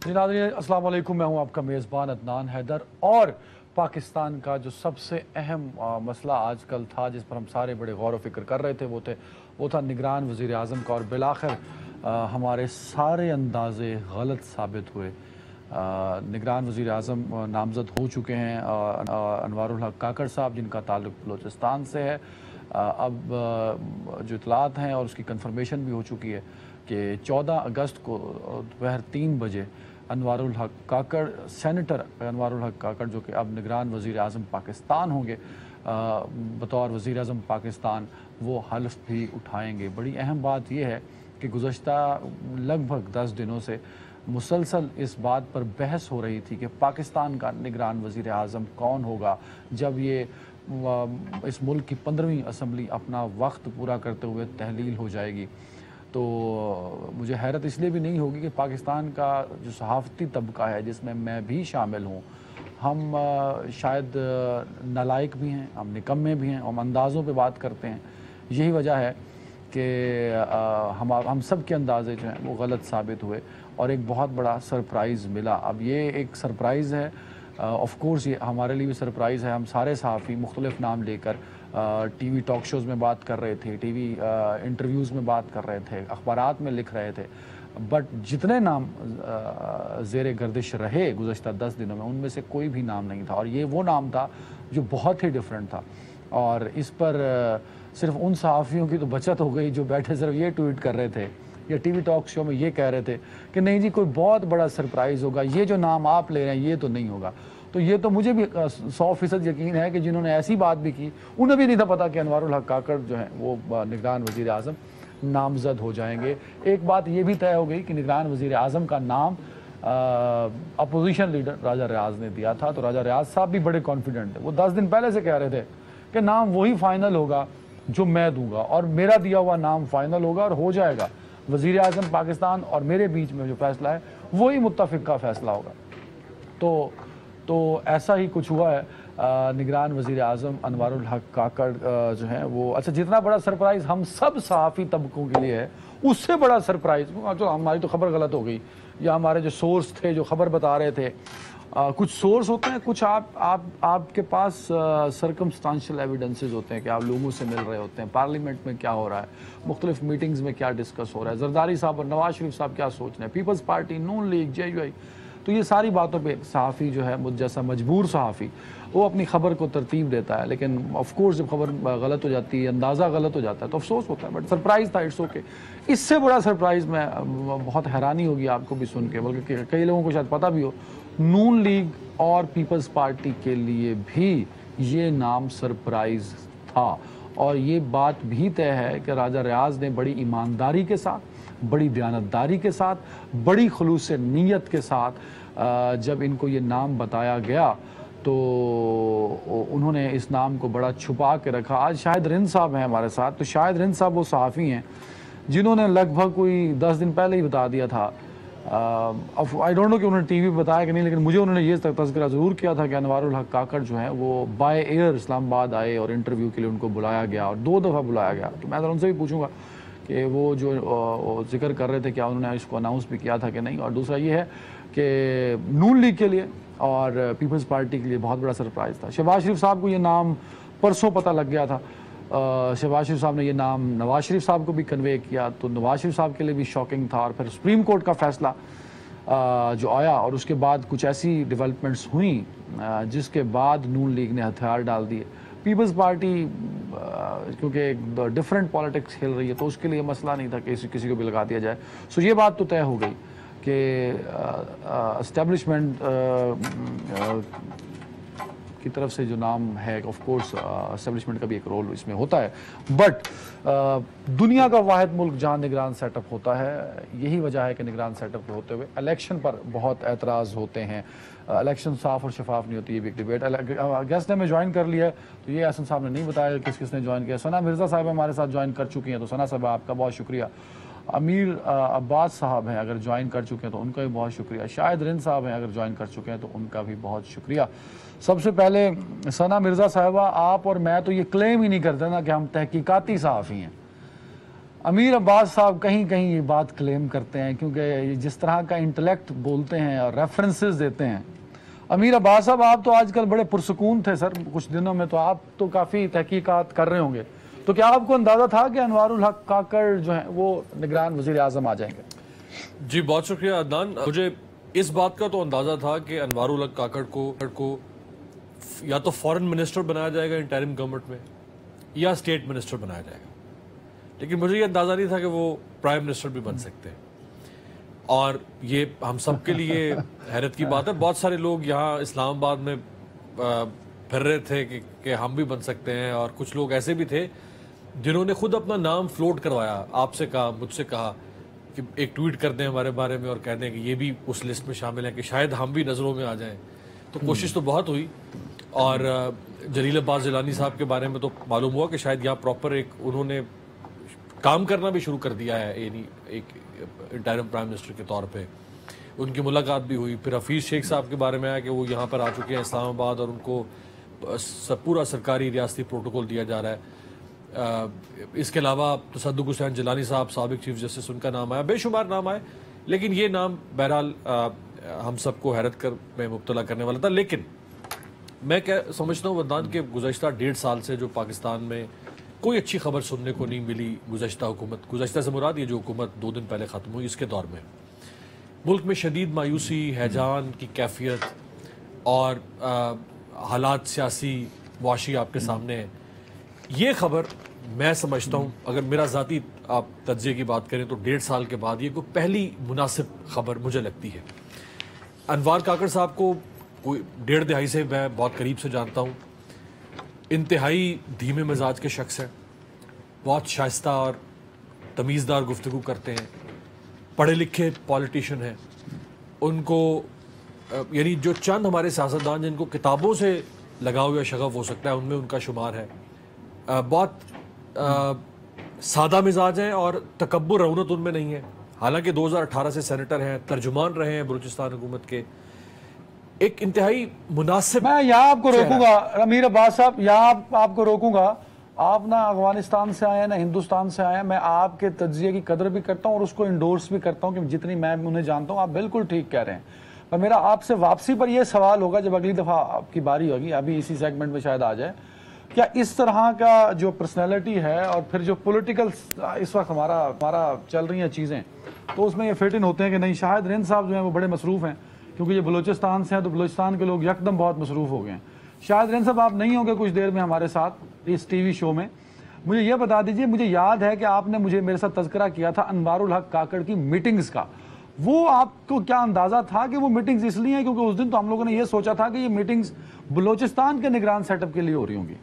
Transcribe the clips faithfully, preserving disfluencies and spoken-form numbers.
जी नाज़रीन अस्सलाम वालेकुम, मैं हूं आपका मेज़बान अदनान हैदर। और पाकिस्तान का जो सबसे अहम आ, मसला आजकल था, जिस पर हम सारे बड़े गौर व फिक्र कर रहे थे, वो थे वो था निगरान वज़ीर आज़म का। और बिलाखिर हमारे सारे अंदाज़े गलत साबित हुए। निगरान वज़ीर आज़म नामज़द हो चुके हैं अनवारुल हक काकड़ साहब, जिनका ताल्लुक़ बलोचिस्तान से है। अब जो इतलात हैं और उसकी कन्फर्मेशन भी हो चुकी है कि चौदह अगस्त को दोपहर तीन बजे अनवारुल हक काकड़, सेनेटर अनवारुल हक काकड़, जो कि अब निगरान वज़ीर आज़म पाकिस्तान होंगे बतौर वज़ीर आज़म पाकिस्तान, वो हल्फ भी उठाएंगे। बड़ी अहम बात यह है कि गुज़श्ता लगभग दस दिनों से मुसलसल इस बात पर बहस हो रही थी कि पाकिस्तान का निगरान वज़ीर आज़म कौन होगा जब ये इस मुल्क की पंद्रहवीं असम्बली अपना वक्त पूरा करते हुए तहलील हो जाएगी। तो मुझे हैरत इसलिए भी नहीं होगी कि पाकिस्तान का जो सहाफ़ती तबका है, जिसमें मैं भी शामिल हूँ, हम शायद नालायक भी हैं, हम निकम्मे भी हैं, हम अंदाज़ों पे बात करते हैं। यही वजह है कि हम हम सब के अंदाज़े जो हैं वो गलत साबित हुए और एक बहुत बड़ा सरप्राइज़ मिला। अब ये एक सरप्राइज़ है, ऑफ़ कोर्स ये हमारे लिए भी सरप्राइज़ है। हम सारे सहाफ़ी मुख्तलिफ़ नाम लेकर टीवी टॉक शोज़ में बात कर रहे थे, टीवी इंटरव्यूज़ में बात कर रहे थे, अखबारात में लिख रहे थे, बट जितने नाम ज़ेरे गर्दिश रहे गुज़श्ता दस दिनों में, उनमें से कोई भी नाम नहीं था। और ये वो नाम था जो बहुत ही डिफरेंट था। और इस पर सिर्फ उन सहाफ़ियों की तो बचत हो गई जो बैठे सिर्फ ये ट्वीट कर रहे थे या टीवी टॉक शो में ये कह रहे थे कि नहीं जी, कोई बहुत बड़ा सरप्राइज़ होगा, ये जो नाम आप ले रहे हैं ये तो नहीं होगा। तो ये तो मुझे भी सौ फीसद यकीन है कि जिन्होंने ऐसी बात भी की, उन्हें भी नहीं था पता कि अनवारुल हक काकड़ जो हैं वो निगरान वज़ीर आज़म नामज़द हो जाएंगे। एक बात ये भी तय हो गई कि निगरान वज़ीर आज़म का नाम अपोजिशन लीडर राजा रियाज ने दिया था। तो राजा रियाज साहब भी बड़े कॉन्फिडेंट थे, वो दस दिन पहले से कह रहे थे कि नाम वही फाइनल होगा जो मैं दूंगा और मेरा दिया हुआ नाम फाइनल होगा और हो जाएगा। वज़ीर आज़म पाकिस्तान और मेरे बीच में जो फैसला है वही मुत्तफ़िक़ का फ़ैसला होगा। तो तो ऐसा ही कुछ हुआ है। निगरान वज़ीर आज़म अनवारुल हक काकड़ जो हैं वो, अच्छा, जितना बड़ा सरप्राइज़ हम सब सहाफ़ी तबकों के लिए है, उससे बड़ा सरप्राइज़, जो हमारी तो खबर गलत हो गई या हमारे जो सोर्स थे जो खबर बता रहे थे, आ, कुछ सोर्स होते हैं, कुछ आप आप आपके पास सर्कमस्टांशियल एविडेंसेस होते हैं कि आप लोगों से मिल रहे होते हैं, पार्लियामेंट में क्या हो रहा है, मुख्तलिफ मीटिंग्स में क्या डिस्कस हो रहा है, जरदारी साहब और नवाज शरीफ साहब क्या सोच रहे हैं, People's Party, Noon League, J U I. तो ये सारी बातों पे सहाफ़ी जो है, मुझ जैसा मजबूर सहाफ़ी, वो अपनी ख़बर को तरतीब देता है। लेकिन ऑफ कोर्स जब खबर गलत हो जाती है, अंदाज़ा गलत हो जाता है, तो अफसोस होता है। बट सरप्राइज़ था, इट्स ओके। इससे बड़ा सरप्राइज़, मैं बहुत हैरानी होगी आपको भी सुन के, बल्कि कई लोगों को शायद पता भी हो, नून लीग और पीपल्स पार्टी के लिए भी ये नाम सरप्राइज़ था। और ये बात भी तय है कि राजा रियाज ने बड़ी ईमानदारी के साथ, बड़ी दयानतदारी के साथ, बड़ी खुलूस नीयत के साथ जब इनको ये नाम बताया गया तो उन्होंने इस नाम को बड़ा छुपा के रखा। आज शाहिद रिंद साहब हैं हमारे साथ। तो शाहिद रिंद साहब वो सहाफ़ी हैं जिन्होंने लगभग कोई दस दिन पहले ही बता दिया था। आई डोंट नो कि उन्होंने टीवी पे बताया कि नहीं, लेकिन मुझे उन्होंने ये तज़किरा ज़रूर किया था कि अनवारुल हक काकड़ जो हैं वो बाय एयर इस्लामाबाद आए और इंटरव्यू के लिए उनको बुलाया गया और दो दफ़ा बुलाया गया। तो मैं उनसे भी पूछूंगा कि वो जो जिक्र कर रहे थे क्या उन्होंने इसको अनाउंस भी किया था कि नहीं। और दूसरा ये है कि नून लीग के लिए और पीपल्स पार्टी के लिए बहुत बड़ा सरप्राइज़ था। शहबाज शरीफ साहब को ये नाम परसों पता लग गया था। शहबाज शरीफ साहब ने ये नाम नवाज शरीफ साहब को भी कन्वे किया, तो नवाज शरीफ साहब के लिए भी शॉकिंग था। और फिर सुप्रीम कोर्ट का फैसला जो आया और उसके बाद कुछ ऐसी डेवलपमेंट्स हुई जिसके बाद नून लीग ने हथियार डाल दिए। पीपल्स पार्टी क्योंकि डिफरेंट पॉलिटिक्स खेल रही है, तो उसके लिए मसला नहीं था कि किसी को भी लगा दिया जाए। सो ये बात तो तय हो गई कि एस्टेब्लिशमेंट की तरफ से जो नाम है, ऑफ कोर्स एस्टेब्लिशमेंट का भी एक रोल इसमें होता है। बट दुनिया का वाहिद मुल्क जहाँ निगरान सेटअप होता है, यही वजह है कि निगरान सेटअप होते हुए इलेक्शन पर बहुत एतराज़ होते हैं। इलेक्शन साफ़ और शफाफ नहीं होती, ये भी एक डिबेट। गेस्ट ने हमें ज्वाइन कर लिया, तो ये हसन साहब ने नहीं बताया किस किस ने ज्वाइन किया। सना मिर्ज़ा साहब हमारे साथ ज्वाइन कर चुकी हैं, तो सना साहब आपका बहुत शुक्रिया। अमीर अब्बास साहब हैं, अगर ज्वाइन कर चुके हैं तो उनका भी बहुत शुक्रिया। शाहिद रिंद साहब हैं, अगर ज्वाइन कर चुके हैं तो उनका भी बहुत शुक्रिया। सबसे पहले सना मिर्ज़ा साहिबा, आप और मैं तो ये क्लेम ही नहीं करते ना कि हम तहकीकाती सहाफ़ी हैं। امیر عباس صاحب کہیں کہیں یہ بات کلیم کرتے ہیں کیونکہ جس طرح کا انٹلیکٹ بولتے ہیں اور ریفرنسز دیتے ہیں. امیر عباس صاحب آپ تو آج کل بڑے پرسکون تھے سر کچھ دنوں میں, تو آپ تو کافی تحقیقات کر رہے ہوں گے, تو کیا آپ کو اندازہ تھا کہ انوار الحق کاکڑ جو ہیں وہ نگران وزیر اعظم آ جائیں گے؟ جی بہت شکریہ عدنان. مجھے اس بات کا تو اندازہ تھا کہ انوار الحق کاکڑ کو کو یا تو فورن منسٹر بنایا جائے گا انٹرم گورنمنٹ میں یا اسٹیٹ منسٹر بنایا جائے گا, لیکن مجھے یہ اندازہ نہیں تھا کہ وہ پرائم منسٹر بھی بن سکتے ہیں. اور یہ ہم سب کے لیے حیرت کی بات ہے. بہت سارے لوگ یہاں اسلام آباد میں پھر رہے تھے کہ کہ ہم بھی بن سکتے ہیں, اور کچھ لوگ ایسے بھی تھے جنہوں نے خود اپنا نام فلوٹ کروایا, آپ سے کہا, مجھ سے کہا کہ ایک ٹویٹ کر دیں ہمارے بارے میں اور کہہ دیں کہ یہ بھی اس لسٹ میں شامل ہیں کہ شاید ہم بھی نظروں میں آ جائیں. تو کوشش تو بہت ہوئی, اور جلیل عباس جیلانی صاحب کے بارے میں تو معلوم ہوا کہ شاید یہاں پراپر ایک انہوں نے کام کرنا بھی شروع کر دیا ہے, یعنی ایک انٹرم پرائم منسٹر کے طور پہ. ان کی ملاقات بھی ہوئی. پھر حفیظ شیخ صاحب کے بارے میں آیا کہ وہ یہاں پر آ چکے ہیں اسلام آباد, اور ان کو پورا سرکاری ریاستی پروٹوکول دیا جا رہا ہے. اس کے علاوہ تصدق حسین جیلانی صاحب سابق چیف جسٹس, ان کا نام آیا, بے شمار نام آئے, لیکن یہ نام بہرحال ہم سب کو حیرت کر میں مبتلا کرنے والا تھا. لیکن میں کیا سمجھتا ہوں عدنان کہ گزشتہ ڈیڑھ سال سے جو پاکستان میں کوئی اچھی خبر سننے کو نہیں ملی, گزشتہ حکومت, گزشتہ سے مراد یہ جو حکومت دو دن پہلے ختم ہوئی, اس کے دور میں ملک میں شدید مایوسی, ہیجان کی کیفیت اور حالات سیاسی معاشی آپ کے سامنے ہیں. یہ خبر میں سمجھتا ہوں, اگر میرا ذاتی آپ تجزیے کی بات کریں تو ڈیڑھ سال کے بعد یہ کوئی پہلی مناسب خبر مجھے لگتی ہے. انوار کاکڑ صاحب کو کوئی ڈیڑھ دہائی سے میں بہت قریب سے جانتا ہوں. انتہائی دھیمے مزاج کے شخص ہیں, بہت شائستہ اور تمیزدار گفتگو کرتے ہیں, پڑھے لکھے پولیٹیشین ہیں. ان کو یعنی جو چند ہمارے سیاستدان جن کو کتابوں سے لگاؤ یا شغف ہو سکتا ہے ان میں ان کا شمار ہے. بہت سادہ مزاج ہیں اور تکبر رونت ان میں نہیں ہے. حالانکہ دو ہزار اٹھارہ سے سینیٹر ہیں, ترجمان رہے ہیں بلوچستان حکومت کے. ایک انتہائی مناسب. میں یہاں آپ کو روکوں گا امیر عباس صاحب, یہاں آپ کو روکوں گا. آپ نہ افغانستان سے آئے ہیں نہ ہندوستان سے آئے ہیں. میں آپ کے تجزیے کی قدر بھی کرتا ہوں اور اس کو انڈورس بھی کرتا ہوں کہ جتنی میں انہیں جانتا ہوں آپ بالکل ٹھیک کہہ رہے ہیں. اور میرا آپ سے واپسی پر یہ سوال ہوگا جب اگلی دفعہ آپ کی باری ہوگی, ابھی اسی سیگمنٹ میں شاید آ جائے, کیا اس طرح کا جو پرسنالٹی ہے اور پھر جو پولیٹیکل اس وقت ہمارا ہمارا چل رہی ہیں چیزیں, تو اس میں یہ فٹ ان ہوتے ہیں کہ نہیں, شاہد رند صاحب جو ہیں وہ بڑے مصروف ہیں کیونکہ یہ بلوچستان سے ہیں, تو بلوچستان کے لوگ یکدم بہت مصروف ہو گئے ہیں. شاہد رند صاحب آپ نہیں ہوں گے کچھ دیر میں ہمارے ساتھ اس ٹی وی شو میں. مجھے یہ بتا دیجئے, مجھے یاد ہے کہ آپ نے مجھے میرے ساتھ تذکرہ کیا تھا انوار الحق کاکڑ کی میٹنگز کا. وہ آپ کو کیا اندازہ تھا کہ وہ میٹنگز اس لیے ہیں کیونکہ اس دن تو ہم لوگوں نے یہ سوچا تھا کہ یہ میٹنگز بلوچستان کے نگران سیٹ اپ کے لیے ہو رہی ہوں گی؟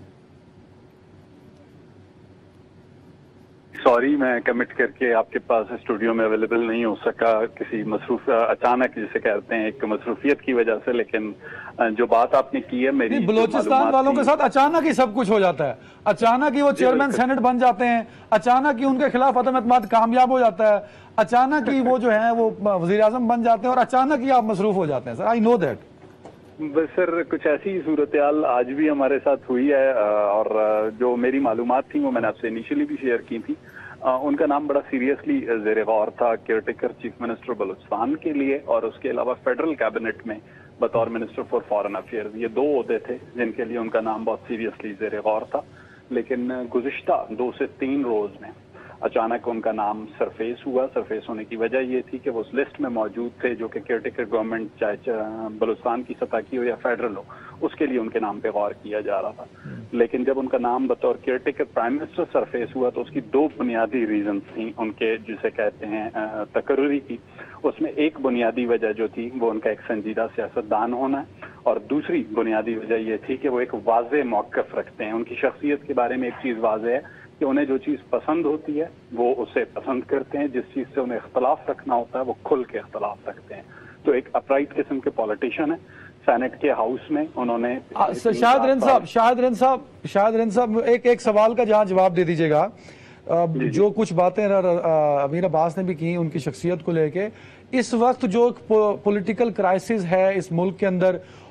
سوری, میں کمٹ کر کے آپ کے پاس اسٹوڈیو میں اویلیبل نہیں ہو سکا کسی مصروف اچانک جسے کہتے ہیں ایک مصروفیت کی وجہ سے. لیکن جو بات آپ نے کی ہے میری بلوچستان والوں کے ساتھ اچانک ہی سب کچھ ہو جاتا ہے. اچانک ہی وہ چیئرمین سینٹ بن جاتے ہیں, اچانک ہی ان کے خلاف عدم اعتماد کامیاب ہو جاتا ہے, اچانک ہی وہ جو ہیں وہ وزیر اعظم بن جاتے ہیں اور اچانک ہی آپ مصروف ہو جاتے ہیں. Sir I know that. بس سر کچھ ایسی صورتحال آج بھی ہمارے ساتھ ہوئی ہے, اور جو میری معلومات تھیں وہ میں نے آپ سے انیشلی بھی شیئر کی تھی. ان کا نام بڑا سیریسلی زیر غور تھا caretaker chief minister Balochistan کے لیے, اور اس کے علاوہ فیڈرل کیبنٹ میں بطور منسٹر فار فارن افیئرز. یہ دو عہدے تھے جن کے لیے ان کا نام بہت سیریسلی زیر غور تھا. لیکن گزشتہ دو سے تین روز میں اچانک ان کا نام سرفیس ہوا. سرفیس ہونے کی وجہ یہ تھی کہ وہ اس لسٹ میں موجود تھے جو کہ کیئر ٹیکر گورنمنٹ چاہے بلوچستان کی سطح کی ہو یا فیڈرل ہو, اس کے لیے ان کے نام پہ غور کیا جا رہا تھا. لیکن جب ان کا نام بطور caretaker prime minister surface ہوا تو اس کی دو بنیادی ریزنز تھیں ان کے جسے کہتے ہیں تقرری کی. اس میں ایک بنیادی وجہ جو تھی وہ ان کا ایک سنجیدہ سیاستدان ہونا ہے, اور دوسری بنیادی وجہ یہ تھی کہ وہ ایک واضح موقف رکھتے ہیں. ان کی شخصیت کے بارے میں ایک چیز واضح ہے کہ انہیں جو چیز پسند ہوتی ہے وہ اسے پسند کرتے ہیں, جس چیز سے انہیں اختلاف رکھنا ہوتا ہے وہ کھل کے اختلاف رکھتے ہیں. تو ایک اپرائٹ قسم کے پولیٹیشین ہیں. سینٹ کے ہاؤس میں انہوں نے شاہد رند صاحب شاہد رند صاحب شاہد رند صاحب ایک ایک سوال کا جہاں جواب دے دیجیے گا. جو کچھ باتیں امیر عباس نے بھی کی ان کی شخصیت کو لے کے, اس وقت جو پولیٹیکل کرائسس ہے اس ملک کے اندر,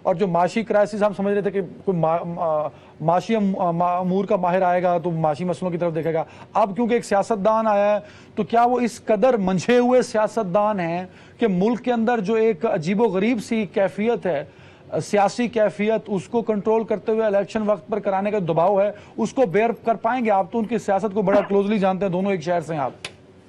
और जो माशी क्राइसिस हम समझ रहे थे कि कोई मा, मा, माशी अमूर का माहिर आएगा तो माशी मसलों की तरफ देखेगा, अब क्योंकि एक सियासतदान आया है तो क्या वो इस कदर मंझे हुए सियासतदान हैं कि मुल्क के अंदर जो एक अजीबो गरीब सी कैफियत है, सियासी कैफियत, उसको कंट्रोल करते हुए इलेक्शन वक्त पर कराने का दबाव है, उसको बेयर कर पाएंगे आप? तो उनकी सियासत को बड़ा क्लोजली जानते हैं, दोनों एक शहर से हैं आप।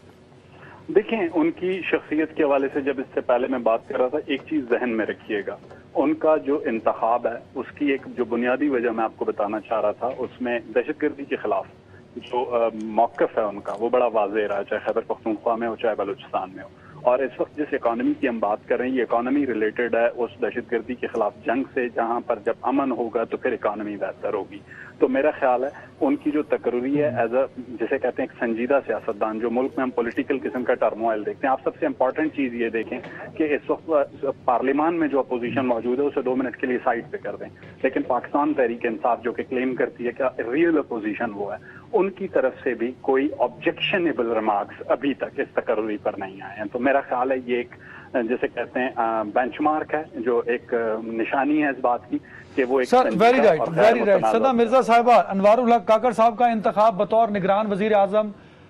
देखें, उनकी शख्सियत के हवाले से जब इससे पहले मैं बात कर रहा था, एक चीज जहन में रखिएगा, उनका जो इंतखाब है उसकी एक जो बुनियादी वजह मैं आपको बताना चाह रहा था, उसमें दहशतगर्दी के खिलाफ जो मौक़िफ़ है उनका वो बड़ा वाज़ेह रहा, चाहे खैबर पख्तूनख्वा में हो चाहे बलूचिस्तान में हो। और इस वक्त जिस इकॉनमी की हम बात कर रहे हैं, ये इकॉनमी रिलेटेड है उस दहशतगर्दी के खिलाफ जंग से, जहां पर जब अमन होगा तो फिर इकॉनमी बेहतर होगी। तो मेरा ख्याल है उनकी जो तकर्री है एज अ जिसे कहते हैं एक संजीदा सियासतदान, जो मुल्क में हम पॉलिटिकल किस्म का टर्मोइल देखते हैं, आप सबसे इंपॉर्टेंट चीज ये देखें कि इस वक्त पार्लियामान में जो अपोजिशन मौजूद है उसे दो मिनट के लिए साइड पे कर दें, लेकिन पाकिस्तान तहरीक इंसाफ जो कि क्लेम करती है कि रियल अपोजिशन वो है, उनकी तरफ से भी कोई ऑब्जेक्शनेबल रिमार्क्स अभी तक इस तकर्री पर नहीं आए हैं। तो मेरा ख्याल है ये एक जैसे कहते हैं बेंचमार्क है, जो एक निशानी है इस बात की कि वो एक sir very right very right Sada Mirza साहिबा, अनवारुल हक काकड़ साहब का इंतखाब बतौर निगरान वजीर आजम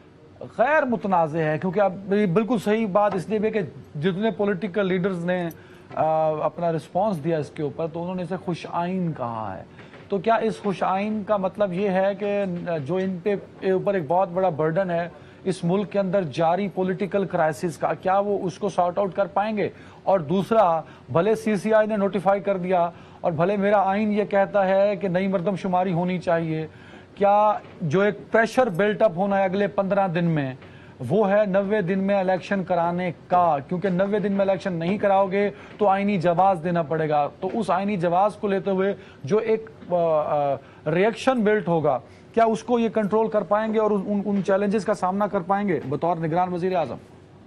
गैर मुतनाज़ है, क्योंकि आप बिल्कुल सही बात इसलिए भी कि जितने पॉलिटिकल लीडर्स ने आ, अपना रिस्पांस दिया इसके ऊपर तो उन्होंने इसे खुश आइन कहा है। तो क्या इस खुश आइन का मतलब ये है कि जो इन पे ऊपर एक बहुत बड़ा बर्डन है इस मुल्क के अंदर जारी पॉलिटिकल क्राइसिस का, क्या वो उसको सॉर्ट आउट कर पाएंगे? और दूसरा, भले सी सी आई ने नोटिफाई कर दिया और भले मेरा आइन ये कहता है कि नई मर्दमशुमारी होनी चाहिए, क्या जो एक प्रेशर बिल्टअप होना है अगले पंद्रह दिन में वो है नब्बे दिन में इलेक्शन कराने का? क्योंकि नब्बे दिन में इलेक्शन नहीं कराओगे तो आईनी जवाब देना पड़ेगा। तो उस आईनी जवाब को लेते हुए जो एक रिएक्शन बिल्ट होगा, क्या उसको ये कंट्रोल कर पाएंगे और उन उन चैलेंजेस का सामना कर पाएंगे बतौर निगरान वजीर आजम?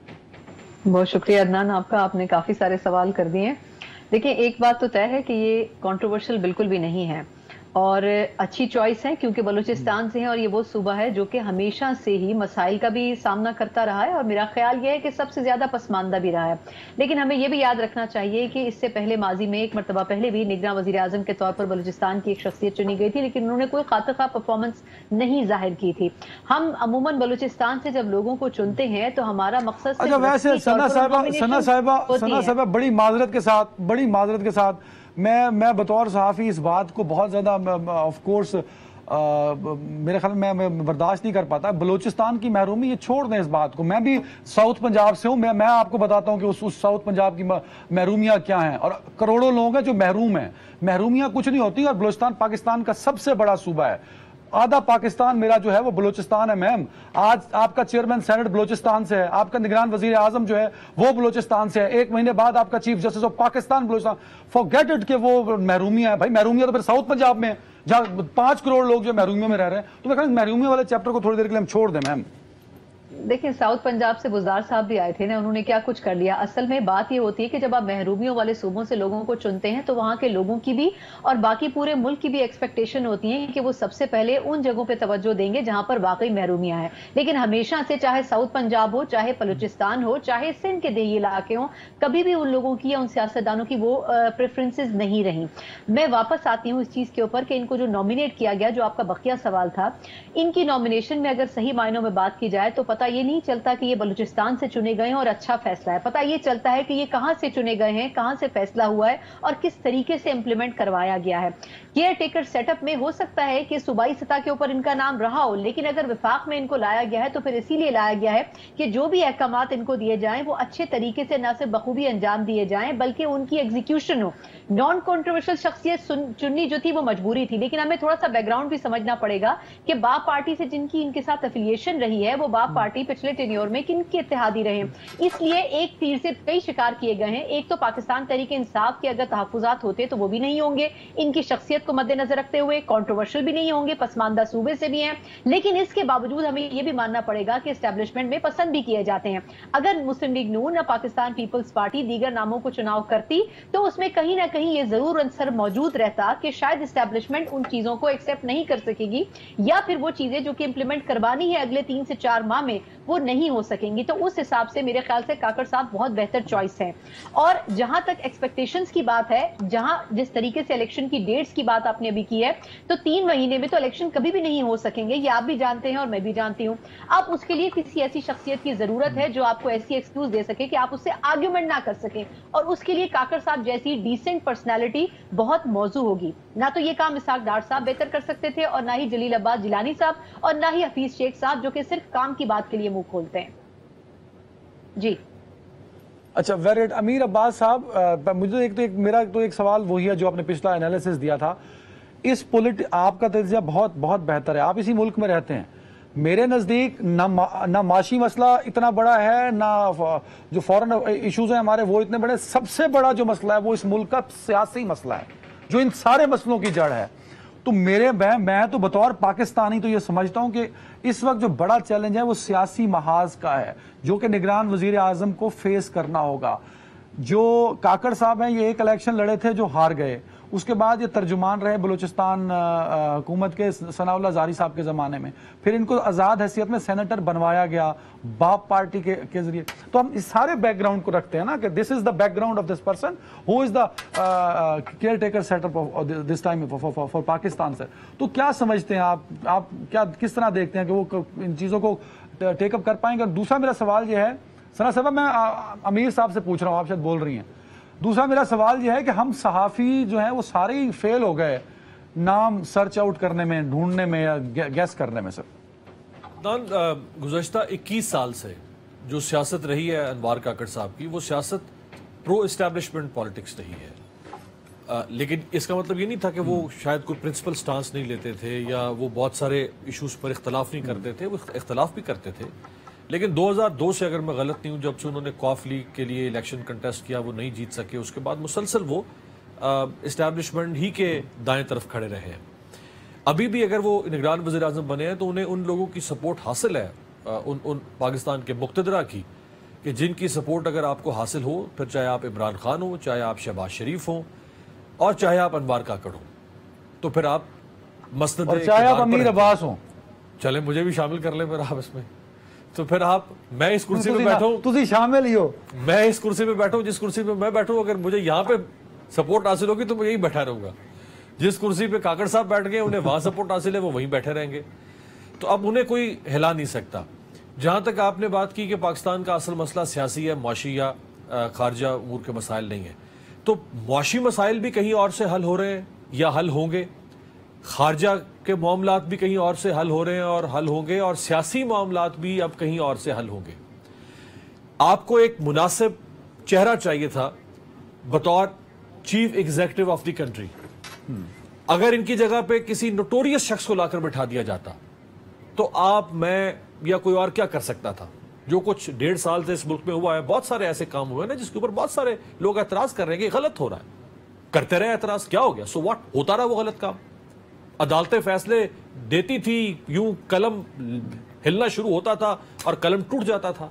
बहुत शुक्रिया अदनान आपका, आपने काफी सारे सवाल कर दिए। देखिए, एक बात तो तय है कि ये कंट्रोवर्शियल बिल्कुल भी नहीं है और अच्छी चॉइस है, क्योंकि बलूचिस्तान से है और ये वो सूबा है जो कि हमेशा से ही मसाइल का भी सामना करता रहा है और मेरा ख्याल ये है कि सबसे ज्यादा पसमानदा भी रहा है। लेकिन हमें ये भी याद रखना चाहिए कि इससे पहले माजी में एक मरतबा पहले भी निगरान वजीर आजम के तौर पर बलूचिस्तान की एक शख्सियत चुनी गई थी, लेकिन उन्होंने कोई खातिर खा परफॉर्मेंस नहीं जाहिर की थी। हम अमूमन बलूचिस्तान से जब लोगों को चुनते हैं तो हमारा मकसद अच्छा, वैसे सना साहिबा सना साहिबा सना साहिबा बड़ी माजरत के साथ बड़ी माजरत के साथ मैं मैं बतौर सहाफ़ी इस बात को बहुत ज़्यादा ऑफ कोर्स मेरे ख्याल में मैं बर्दाश्त नहीं कर पाता। बलूचिस्तान की महरूमी ये छोड़ दें इस बात को। मैं भी साउथ पंजाब से हूँ, मैं मैं आपको बताता हूँ कि उस, उस साउथ पंजाब की महरूमियाँ क्या हैं और करोड़ों लोग हैं जो महरूम हैं। महरूमियाँ कुछ नहीं होती और बलूचिस्तान पाकिस्तान का सबसे बड़ा सूबा है। आधा पाकिस्तान मेरा जो है वो बलूचिस्तान है मैम। आज आपका चेयरमैन सेनेट बलूचिस्तान से है, आपका निगरान वजीर आजम जो है वो बलूचिस्तान से है, एक महीने बाद आपका chief justice of Pakistan Balochistan. Forget it कि वो महरूमिया है। भाई महरूमिया तो फिर साउथ पंजाब में जहाँ पांच करोड़ लोग जो महरूमियों में रह रहे हैं, तो मैं महरूमिया वाले चैप्टर को थोड़ी देर के लिए हम छोड़ दें मैम। देखिए, साउथ पंजाब से बुज़दार साहब भी आए थे ना, उन्होंने क्या कुछ कर लिया। असल में बात ये होती है कि जब आप महरूमियों वाले सूबों से लोगों को चुनते हैं तो वहां के लोगों की भी और बाकी पूरे मुल्क की भी एक्सपेक्टेशन होती है कि वो सबसे पहले उन जगहों पे तवज्जो देंगे जहां पर वाकई महरूमियां हैं। लेकिन हमेशा से चाहे साउथ पंजाब हो, चाहे बलूचिस्तान हो, चाहे सिंध के देही इलाके हों, कभी भी उन लोगों की या उन सियासतदानों की वो प्रेफरेंसेज नहीं रही। मैं वापस आती हूँ इस चीज के ऊपर कि इनको जो नॉमिनेट किया गया, जो आपका बकिया सवाल था, इनकी नॉमिनेशन में अगर सही मायनों में बात की जाए तो पता ये नहीं चलता कि ये बलूचिस्तान से चुने गए हैं और अच्छा फैसला है। पता ये चलता है कि ये कहां से चुने गए हैं, कहां से फैसला हुआ है और किस तरीके से इंप्लीमेंट करवाया गया है। केयर टेकर सेटअप में हो सकता है कि सूबाई सतह के ऊपर इनका नाम रहा हो, लेकिन अगर विफाक में इनको लाया गया है तो फिर इसीलिए लाया गया है कि जो भी अहकामात इनको दिए जाएं वो अच्छे तरीके से न सिर्फ बखूबी अंजाम दिए जाएं बल्कि उनकी एग्जीक्यूशन हो। नॉन कॉन्ट्रोवर्शियल शख्सियत चुननी जो थी वो मजबूरी थी, लेकिन हमें थोड़ा सा बैकग्राउंड भी समझना पड़ेगा कि बाप पार्टी से जिनकी इनके साथ एफिलिएशन रही है वो बाप पार्टी पिछले टेन्योर में किन के इत्तेहादी रहे, इसलिए एक तीर से कई शिकार किए गए हैं। एक तो पाकिस्तान तहरीक इंसाफ के अगर तहफ्फुजात होते तो वो भी नहीं होंगे, इनकी शख्सियत को मद्देनजर रखते हुए कॉन्ट्रोवर्शियल भी नहीं होंगे, पसमानदा सूबे से भी हैं, लेकिन इसके बावजूद हमें यह भी मानना पड़ेगा कि एस्टेब्लिशमेंट में पसंद भी किए जाते हैं। अगर मुस्लिम लीग नून या पाकिस्तान पीपल्स पार्टी दीगर नामों को चुनाव करती तो उसमें कहीं ना कहीं ये जरूर अंसर मौजूद रहता कि शायद एस्टेब्लिशमेंट उन चीजों को एक्सेप्ट नहीं कर सकेगी या फिर वो चीजें जो कि इंप्लीमेंट करवानी है अगले तीन से चार माह में وہ نہیں ہو سکیں گی. تو اس حساب سے میرے خیال سے کاکڑ صاحب بہت بہتر چوائس ہیں. اور جہاں تک ایکسپیکٹیشنز کی بات ہے, جہاں جس طریقے سے الیکشن کی ڈیٹس کی بات آپ نے ابھی کی ہے, تو تین مہینے میں تو الیکشن کبھی بھی نہیں ہو سکیں گے, یہ آپ بھی جانتے ہیں اور میں بھی جانتی ہوں. اب اس کے لیے کسی ایسی شخصیت کی ضرورت ہے جو آپ کو ایسی ایکسکیوز دے سکے کہ آپ اس سے آرگیومنٹ نہ کر سکیں, اور اس کے لیے کاکڑ صاحب جیسی ڈیسنٹ پرسنالٹی بہت موزوں ہوگی. نہ تو یہ کام اسحاق ڈار صاحب بہتر کر سکتے تھے, اور نہ ہی جلیل عباس جیلانی صاحب, اور نہ ہی حفیظ شیخ صاحب جو کہ صرف کام کی بات کے لیے منہ کھولتے ہیں. جی اچھا ویریٹ امیر عباس صاحب, مجھے ایک تو ایک میرا تو ایک سوال وہی ہے جو آپ نے پچھلا انالیسس دیا تھا. اس پولیٹ آپ کا تجزیہ بہت بہت بہتر ہے, آپ اسی ملک میں رہتے ہیں. میرے نزدیک نہ نہ معاشی مسئلہ اتنا بڑا ہے, نہ جو فورن ایشوز ہیں ہمارے وہ اتنے بڑے. سب سے بڑا جو مسئلہ ہے وہ اس ملک کا سیاسی مسئلہ ہے جو ان سارے مسئلوں کی جڑ ہے. تو میرے میں تو بطور پاکستانی تو یہ سمجھتا ہوں کہ اس وقت جو بڑا چیلنج ہے وہ سیاسی محاذ کا ہے, جو کہ نگران وزیر اعظم کو فیس کرنا ہوگا. جو کاکڑ صاحب ہیں یہ ایک الیکشن لڑے تھے جو ہار گئے, اس کے بعد یہ ترجمان رہے بلوچستان حکومت کے ثناء اللہ زاری صاحب کے زمانے میں, پھر ان کو آزاد حیثیت میں سینیٹر بنوایا گیا باپ پارٹی کے کے ذریعے. تو ہم اس سارے بیک گراؤنڈ کو رکھتے ہیں نا کہ this is the background of this person who is the caretaker setup this time for Pakistan. Sir تو کیا سمجھتے ہیں آپ, آپ کیا کس طرح دیکھتے ہیں کہ وہ ان چیزوں کو ٹیک اپ کر پائیں گے؟ اور دوسرا میرا سوال یہ ہے, ثنا صاحب میں امیر صاحب سے پوچھ رہا ہوں, آپ شاید بول رہی ہیں. دوسرا میرا سوال یہ ہے کہ ہم صحافی جو ہیں وہ سارے ہی فیل ہو گئے نام سرچ آؤٹ کرنے میں, ڈھونڈنے میں یا گیس کرنے میں. سر گزشتہ اکیس سال سے جو سیاست رہی ہے انوار کاکڑ صاحب کی, وہ سیاست پرو اسٹیبلشمنٹ پالیٹکس رہی ہے. لیکن اس کا مطلب یہ نہیں تھا کہ وہ شاید کوئی پرنسپل سٹانس نہیں لیتے تھے یا وہ بہت سارے ایشوز پر اختلاف نہیں کرتے تھے. وہ اختلاف بھی کرتے تھے, لیکن دو ہزار دو سے اگر میں غلط نہیں ہوں جب سے انہوں نے قوف لیگ کے لیے الیکشن کنٹیسٹ کیا وہ نہیں جیت سکے, اس کے بعد مسلسل وہ اسٹیبلشمنٹ ہی کے دائیں طرف کھڑے رہے ہیں. ابھی بھی اگر وہ نگران وزیر اعظم بنے ہیں تو انہیں ان لوگوں کی سپورٹ حاصل ہے, ان ان پاکستان کے مقتدرہ کی, کہ جن کی سپورٹ اگر آپ کو حاصل ہو, پھر چاہے آپ عمران خان ہوں, چاہے آپ شہباز شریف ہوں, اور چاہے آپ انوار کاکڑ ہوں, تو پھر آپ مسند اور چاہے آپ امیر عباس ہوں, چلیں مجھے بھی شامل کر لیں پھر آپ اس میں. تو پھر آپ, میں اس کرسی پہ بیٹھا ہوں, تسی شامل ہی ہو, میں اس کرسی پہ بیٹھا ہوں, جس کرسی پہ میں بیٹھوں اگر مجھے یہاں پہ سپورٹ حاصل ہوگی تو میں یہی بیٹھا رہوں گا. جس کرسی پہ کاکڑ صاحب بیٹھ گئے انہیں وہاں سپورٹ حاصل ہے, وہ وہیں بیٹھے رہیں گے. تو اب انہیں کوئی ہلا نہیں سکتا. جہاں تک آپ نے بات کی کہ پاکستان کا اصل مسئلہ سیاسی ہے, معاشی یا خارجہ امور کے مسائل نہیں ہیں, تو معاشی مسائل بھی کہیں اور سے حل ہو رہے ہیں یا حل ہوں گے, خارجہ کے معاملات بھی کہیں اور سے حل ہو رہے ہیں اور حل ہوں گے, اور سیاسی معاملات بھی اب کہیں اور سے حل ہوں گے. آپ کو ایک مناسب چہرہ چاہیے تھا بطور chief executive of the country. اگر ان کی جگہ پہ کسی نوٹوریس شخص کو لا کر بٹھا دیا جاتا تو آپ, میں یا کوئی اور کیا کر سکتا تھا؟ جو کچھ ڈیڑھ سال سے اس ملک میں ہوا ہے, بہت سارے ایسے کام ہوئے ہیں نا جس کے اوپر بہت سارے لوگ اعتراض کر رہے ہیں کہ غلط ہو رہا ہے. کرتے رہے اعتراض, کیا ہو گیا؟ سو واٹ, ہوتا رہا وہ غلط کام. عدالتیں فیصلے دیتی تھی, یوں قلم ہلنا شروع ہوتا تھا اور قلم ٹوٹ جاتا تھا.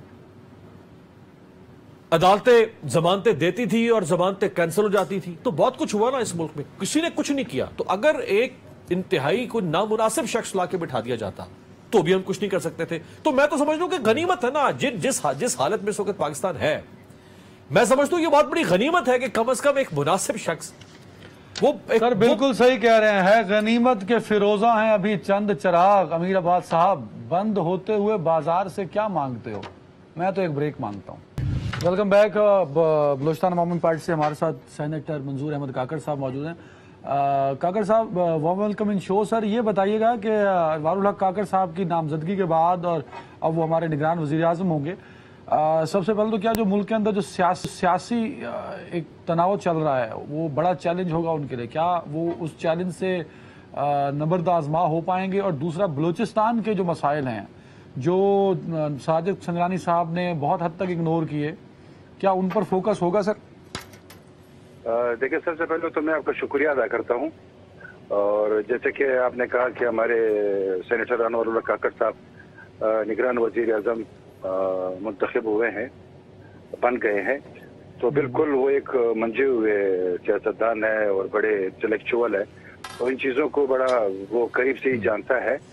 عدالتیں ضمانتیں دیتی تھی اور ضمانتیں کینسل ہو جاتی تھی. تو بہت کچھ ہوا نا اس ملک میں, کسی نے کچھ نہیں کیا. تو اگر ایک انتہائی کوئی نامناسب شخص لا کے بٹھا دیا جاتا تو بھی ہم کچھ نہیں کر سکتے تھے. تو میں تو سمجھ لوں کہ غنیمت ہے نا, جن جس جس حالت میں اس وقت پاکستان ہے, میں سمجھتا ہوں یہ بہت بڑی غنیمت ہے کہ کم از کم ایک مناسب شخص وہ. سر بالکل صحیح کہہ رہے ہیں, ہے غنیمت کے فیروزہ ہیں ابھی چند چراغ. امیر عباس صاحب, بند ہوتے ہوئے بازار سے کیا مانگتے ہو؟ میں تو ایک بریک مانگتا ہوں. Welcome back. بلوچستان عوامی پارٹی سے ہمارے ساتھ سینیٹر منظور احمد کاکڑ صاحب موجود ہیں. کاکڑ صاحب, وارم ویلکم ان شو. سر یہ بتائیے گا کہ انوار الحق کاکڑ صاحب کی نامزدگی کے بعد اور اب وہ ہمارے نگران وزیر اعظم ہوں گے, سب سے پہلے تو کیا جو ملک کے اندر جو سیاسی ایک تناؤ چل رہا ہے وہ بڑا چیلنج ہوگا ان کے لیے, کیا وہ اس چیلنج سے نبرد آزما ہو پائیں گے؟ اور دوسرا, بلوچستان کے جو مسائل ہیں جو ساجد سنگرانی صاحب نے بہت حد تک اگنور کیے, کیا ان پر فوکس ہوگا؟ سر دیکھیں, سب سے پہلے تو میں آپ کا شکریہ ادا کرتا ہوں, اور جیسے کہ آپ نے کہا کہ ہمارے سینیٹر انوار الحق کاکڑ صاحب نگران وزیر اعظم منتخب ہوئے ہیں, بن گئے ہیں, تو بالکل وہ ایک منجے ہوئے سیاستدان ہے اور بڑے انٹلیکچوئل ہے, تو ان چیزوں کو بڑا وہ قریب سے ہی جانتا ہے.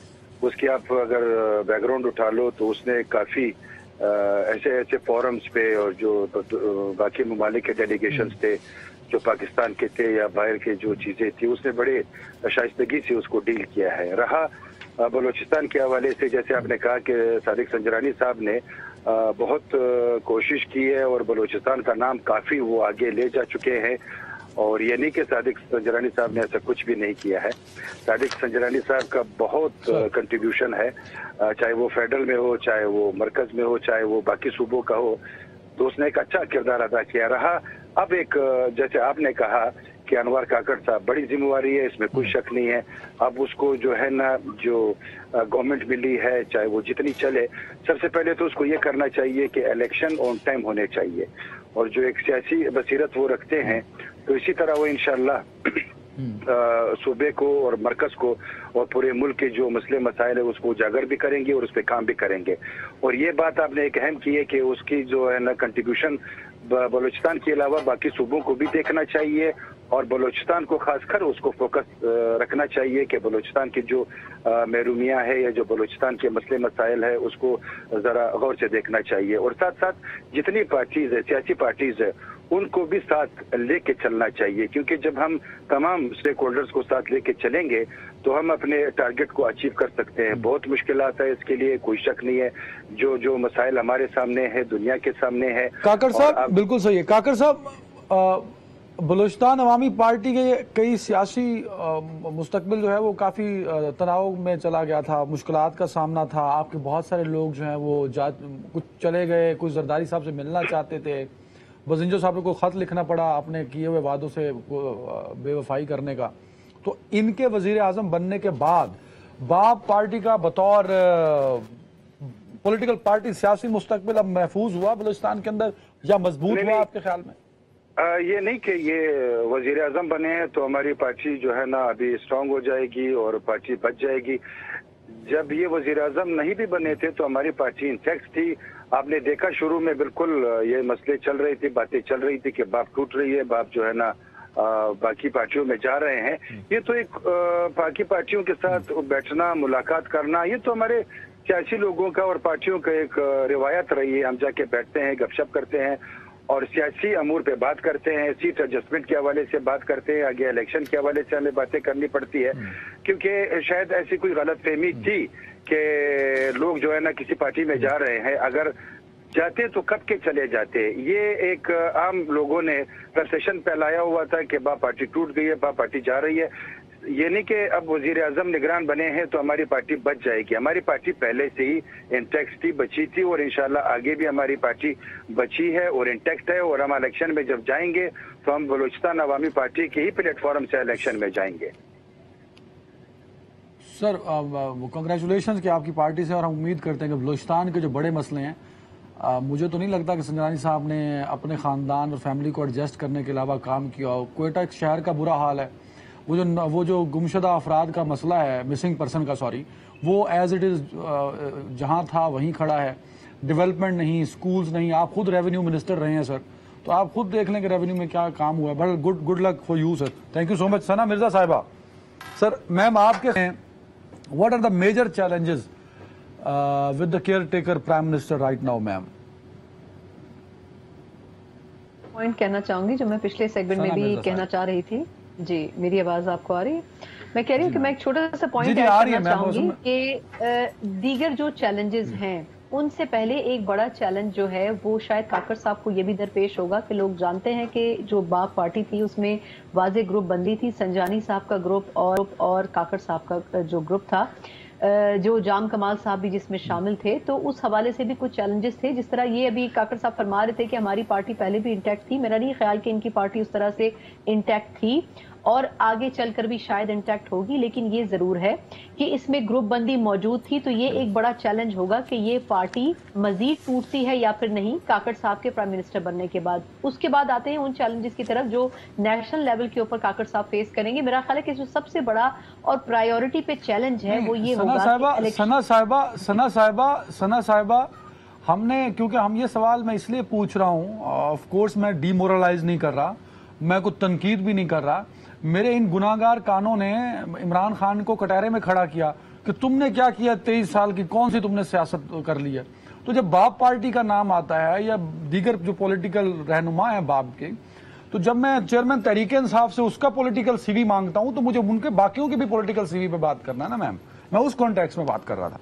उसकी आप अगर बैकग्राउंड उठा लो तो उसने काफ़ी ऐसे ऐसे फोरम्स पे और जो बाकी ममालिक के डेलीगेशंस थे जो पाकिस्तान के थे या बाहर के जो चीज़ें थी उसने बड़े शाइस्तगी से उसको डील किया है। रहा बलूचिस्तान के हवाले से, जैसे आपने कहा कि सादिक संजरानी साहब ने बहुत कोशिश की है और बलूचिस्तान का नाम काफ़ी वो आगे ले जा चुके हैं, और ये नहीं कि सादिक संजरानी साहब ने ऐसा कुछ भी नहीं किया है। सादिक संजरानी साहब का बहुत कंट्रीब्यूशन है, चाहे वो फेडरल में हो, चाहे वो मरकज में हो, चाहे वो बाकी सूबों का हो, तो उसने एक अच्छा किरदार अदा किया। रहा अब एक, जैसे आपने कहा कि अनवर काकड़ साहब, बड़ी जिम्मेवारी है, इसमें कोई शक नहीं है। अब उसको जो है ना, जो गवर्नमेंट मिली है चाहे वो जितनी चले, सबसे पहले तो उसको ये करना चाहिए कि इलेक्शन ऑन टाइम होने चाहिए, और जो एक सियासी बसीरत वो रखते हैं तो इसी तरह वो इंशाल्लाह सूबे को और मरकज को और पूरे मुल्क के जो मसले मसाइल है उसको उजागर भी करेंगे और उस पर काम भी करेंगे। और ये बात आपने एक अहम की है कि उसकी जो है ना कंट्रीब्यूशन बलूचिस्तान के अलावा बाकी सूबों को भी देखना चाहिए, और बलूचिस्तान को खासकर उसको फोकस रखना चाहिए कि बलूचिस्तान की जो महरूमियाँ है या जो बलूचिस्तान के मसले मसाइल है उसको ज़रा गौर से देखना चाहिए। और साथ साथ जितनी पार्टीज़ है, सियासी पार्टीज़ है, उनको भी साथ लेके चलना चाहिए, क्योंकि जब हम तमाम स्टेक होल्डर्स को साथ लेके चलेंगे तो हम अपने टारगेट को अचीव कर सकते हैं। बहुत मुश्किलात है, इसके लिए कोई शक नहीं है। जो जो मसाइल हमारे सामने है, दुनिया के सामने है। काकड़ साहब बिल्कुल सही है। काकड़ साहब, बलूचिस्तान अवामी पार्टी के कई सियासी मुस्तकबिल जो है वो काफ़ी तनाव में चला गया था, मुश्किलात का सामना था। आपके बहुत सारे लोग जो हैं वो जा कुछ चले गए, कुछ जरदारी साहब से मिलना चाहते थे, बजिंजो साहब को ख़त लिखना पड़ा अपने किए हुए वादों से बेवफाई करने का। तो इनके वज़ीर आज़म बनने के बाद बाप पार्टी का बतौर पॉलिटिकल पार्टी सियासी मुस्तकबिल अब महफूज हुआ बलूचिस्तान के अंदर या मजबूत हुआ आपके ख्याल में? आ, ये नहीं कि ये वजीर आजम बने हैं तो हमारी पार्टी जो है ना अभी स्ट्रांग हो जाएगी और पार्टी बच जाएगी। जब ये वजीर आजम नहीं भी बने थे तो हमारी पार्टी इंटैक्ट थी। आपने देखा शुरू में बिल्कुल ये मसले चल रही थी, बातें चल रही थी कि बाप टूट रही है, बाप जो है ना आ, बाकी पार्टियों में जा रहे हैं। ये तो एक आ, बाकी पार्टियों के साथ बैठना, मुलाकात करना, ये तो हमारे सियासी लोगों का और पार्टियों का एक रिवायत रही है। हम जाके बैठते हैं, गपशप करते हैं और सियासी अमूर पे बात करते हैं, सीट एडजस्टमेंट के हवाले से बात करते हैं, आगे इलेक्शन के हवाले से हमें बातें करनी पड़ती है, क्योंकि शायद ऐसी कोई गलत फहमी थी कि लोग जो है ना किसी पार्टी में जा रहे हैं, अगर जाते तो कब के चले जाते। ये एक आम लोगों ने परसेप्शन फैलाया हुआ था कि बा पार्टी टूट गई है, बा पार्टी जा रही है। ये नहीं कि अब वजीर आजम निगरान बने हैं तो हमारी पार्टी बच जाएगी। हमारी पार्टी पहले से ही इंटैक्ट थी, बची थी, और इंशाल्लाह आगे भी हमारी पार्टी बची है और इंटैक्ट है। और हम इलेक्शन में जब जाएंगे तो हम बलूचिस्तान अवामी पार्टी के ही प्लेटफॉर्म से इलेक्शन में जाएंगे। सर कंग्रेचुलेशन कि आपकी पार्टी से, और हम उम्मीद करते हैं कि बलूचिस्तान के जो बड़े मसले हैं, आ, मुझे तो नहीं लगता कि संजरानी साहब ने अपने ख़ानदान और फैमिली को एडजस्ट करने के अलावा काम किया हो। कोयटा एक शहर का बुरा हाल है, वो जो वो जो गुमशुदा अफराद का मसला है, मिसिंग पर्सन का, सॉरी, वो एज इट इज़ जहाँ था वहीं खड़ा है। डेवलपमेंट नहीं, स्कूल्स नहीं। आप खुद रेवेन्यू मिनिस्टर रहे हैं सर, तो आप खुद देख लें कि रेवेन्यू में क्या काम हुआ है। But good good luck for you sir, thank you so much. Sana Mirza साहिबा, सर मैम आपके हैं, what are the major challenges with the caretaker prime minister right now ma'am? Point कहना चाहूंगी जो मैं पिछले सेगमेंट में भी कहना चाह रही थी। जी, मेरी आवाज आपको आ रही है? मैं कह रही हूँ कि मैं एक छोटा सा पॉइंट ऐड करना चाहूंगी कि दीगर जो चैलेंजेस हैं उनसे पहले एक बड़ा चैलेंज जो है वो शायद काकड़ साहब को ये भी दरपेश होगा कि लोग जानते हैं कि जो बाप पार्टी थी उसमें वाज़े ग्रुप बंदी थी, संजानी साहब का ग्रुप और और काकड़ साहब का जो ग्रुप था, जो जाम कमाल साहब भी जिसमें शामिल थे। तो उस हवाले से भी कुछ चैलेंजेस थे। जिस तरह ये अभी काकड़ साहब फरमा रहे थे कि हमारी पार्टी पहले भी इंटैक्ट थी, मेरा नहीं ख्याल कि इनकी पार्टी उस तरह से इंटैक्ट थी और आगे चलकर भी शायद इंटैक्ट होगी, लेकिन ये जरूर है कि इसमें ग्रुप बंदी मौजूद थी। तो ये एक बड़ा चैलेंज होगा कि ये पार्टी मजीद टूटती है या फिर नहीं काकड़ साहब के प्राइम मिनिस्टर बनने के बाद। उसके बाद आते हैं उन चैलेंजेस की तरफ जो नेशनल लेवल के ऊपर काकड़ साहब फेस करेंगे। मेरा ख्याल है कि जो सबसे बड़ा और प्रायोरिटी पे चैलेंज है वो ये होगा। सना साहिबा सना साहिबा सना साहिबा हमने, क्योंकि हम ये सवाल मैं इसलिए पूछ रहा हूँ, ऑफ कोर्स मैं डीमोरलाइज नहीं कर रहा, मैं कुछ तनकीद भी नहीं कर रहा। मेरे इन गुनाहगार कानों ने इमरान खान को कटहरे में खड़ा किया, कि तुमने क्या किया, तेईस साल की कौन सी तुमने सियासत कर ली है। तो जब बाप पार्टी का नाम आता है या दीगर जो पॉलिटिकल रहनुमा है बाप के, तो जब मैं चेयरमैन तहरीक इंसाफ से उसका पॉलिटिकल सीवी मांगता हूं तो मुझे उनके बाकियों के भी पॉलिटिकल सीवी पे बात करना है ना मैम। मैं उस कॉन्टेक्स्ट में बात कर रहा था।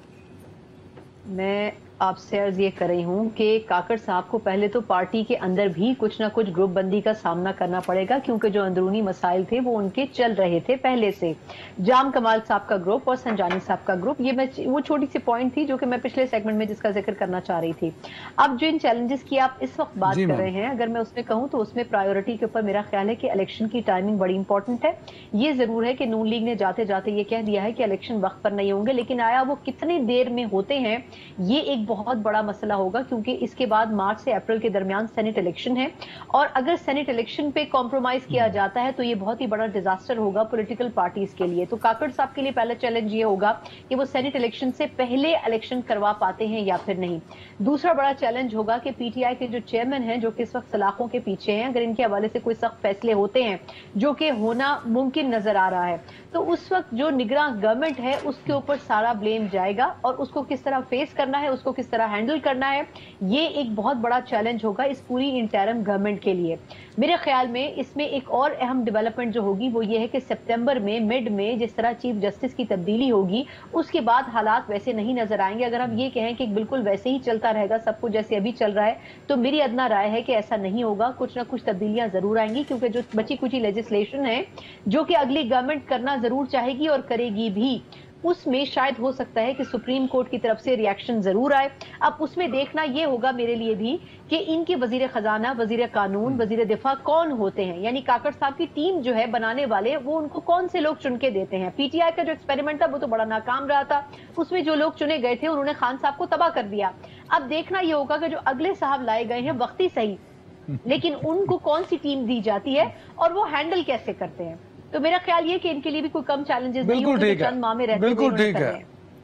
मैं आपसे अर्ज ये कर रही हूँ कि काकड़ साहब को पहले तो पार्टी के अंदर भी कुछ ना कुछ ग्रुप बंदी का सामना करना पड़ेगा, क्योंकि जो अंदरूनी मसाइल थे वो उनके चल रहे थे पहले से। जाम कमाल साहब का ग्रुप और संजानी साहब का ग्रुप, ये मैं वो छोटी सी पॉइंट थी जो कि मैं पिछले सेगमेंट में जिसका जिक्र करना चाह रही थी। अब जो इन चैलेंजेस की आप इस वक्त बात कर रहे हैं, अगर मैं उसमें कहूँ तो उसमें प्रायोरिटी के ऊपर मेरा ख्याल है कि इलेक्शन की टाइमिंग बड़ी इंपॉर्टेंट है। ये जरूर है कि नून लीग ने जाते जाते ये कह दिया है कि इलेक्शन वक्त पर नहीं होंगे, लेकिन आया वो कितनी देर में होते हैं ये एक बहुत बड़ा मसला होगा, क्योंकि इसके बाद मार्च से अप्रैल के दरमियान सेनेट इलेक्शन है, और अगर सेनेट इलेक्शन पे कॉम्प्रोमाइज किया जाता है तो ये बहुत ही बड़ा डिजास्टर होगा पॉलिटिकल पार्टीज के लिए। तो काकड़ साहब के लिए पहला चैलेंज ये होगा कि वो सेनेट इलेक्शन से पहले इलेक्शन करवा पाते हैं या फिर नहीं। दूसरा बड़ा चैलेंज होगा कि पीटीआई के जो चेयरमैन हैं, जो कि इस वक्त सलाखों के पीछे हैं, अगर इनके हवाले से कोई सख्त फैसले होते हैं जो कि होना मुमकिन नजर आ रहा है, तो उस वक्त जो निगरान गवर्नमेंट है उसके ऊपर सारा ब्लेम जाएगा, और उसको किस तरह फेस करना है, उसको किस तरह हैंडल करना है, ये एक बहुत बड़ा चैलेंज होगा इस पूरी इंटरिम गवर्नमेंट के लिए। मेरे ख्याल में इसमें एक और अहम डेवलपमेंट जो होगी वो ये है कि सितंबर में मिड में जिस तरह चीफ जस्टिस की तब्दीली होगी उसके बाद हालात वैसे नहीं नजर आएंगे। अगर हम ये कहें कि बिल्कुल वैसे ही चलता रहेगा सब कुछ जैसे अभी चल रहा है, तो मेरी अदना राय है कि ऐसा नहीं होगा, कुछ ना कुछ तब्दीलियां जरूर आएंगी, क्योंकि जो बची कुची लेजिस्लेशन है जो कि अगली गवर्नमेंट करना जरूर चाहेगी और करेगी भी, उसमें शायद हो सकता है कि सुप्रीम कोर्ट की तरफ से रिएक्शन जरूर आए। अब उसमें देखना यह होगा मेरे लिए भी कि इनके वजीर खजाना, वजीर कानून, वजीर दिफा कौन होते हैं, यानी काकड़ साहब की टीम जो है बनाने वाले, वो उनको कौन से लोग चुन के देते हैं। पीटीआई का जो एक्सपेरिमेंट था वो तो बड़ा नाकाम रहा था, उसमें जो लोग चुने गए थे उन्होंने खान साहब को तबाह कर दिया। अब देखना यह होगा कि जो अगले साहब लाए गए हैं वक्ती सही, लेकिन उनको कौन सी टीम दी जाती है और वो हैंडल कैसे करते हैं। तो मेरा ख्याल ये कि इनके लिए भी कोई कम चैलेंजेस नहीं होंगे, चंद माह में रहते हुए बिल्कुल ठीक है।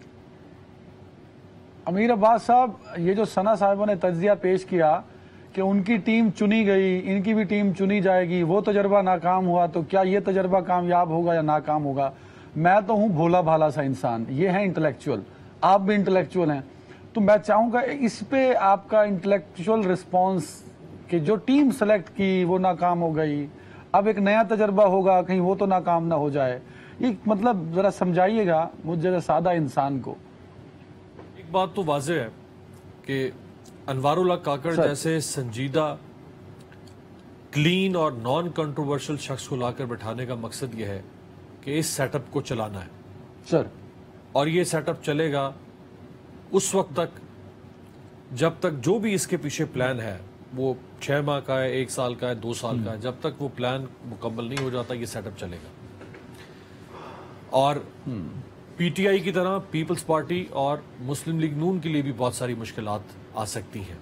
अमीर अब्बास साहब, ये जो सना साहिबा ने तज्जिया पेश किया कि उनकी टीम चुनी गई, इनकी भी टीम चुनी जाएगी, वो तजर्बा नाकाम हुआ, तो क्या ये तजर्बा कामयाब होगा या नाकाम होगा। मैं तो हूं भोला भाला सा इंसान, ये है इंटेलेक्चुअल, आप भी इंटेलेक्चुअल हैं, तो मैं चाहूंगा इस पे आपका इंटेलेक्चुअल रिस्पॉन्स कि जो टीम सेलेक्ट की वो नाकाम हो गई, अब एक नया तजर्बा होगा, कहीं वो तो नाकाम ना हो जाए, ये मतलब जरा समझाइएगा मुझ जैसे सादा इंसान को। एक बात तो वाज़ेह है कि अनवारुल्लाह काकड़ जैसे संजीदा, क्लीन और नॉन कंट्रोवर्शियल शख्स को लाकर बैठाने का मकसद यह है कि इस सेटअप को चलाना है सर, और ये सेटअप चलेगा उस वक्त तक जब तक जो भी इसके पीछे प्लान है वो छह माह का है, एक साल का है, दो साल का है, जब तक वो प्लान मुकम्मल नहीं हो जाता ये सेटअप चलेगा। और पीटीआई की तरह पीपल्स पार्टी और मुस्लिम लीग नून के लिए भी बहुत सारी मुश्किलात आ सकती हैं,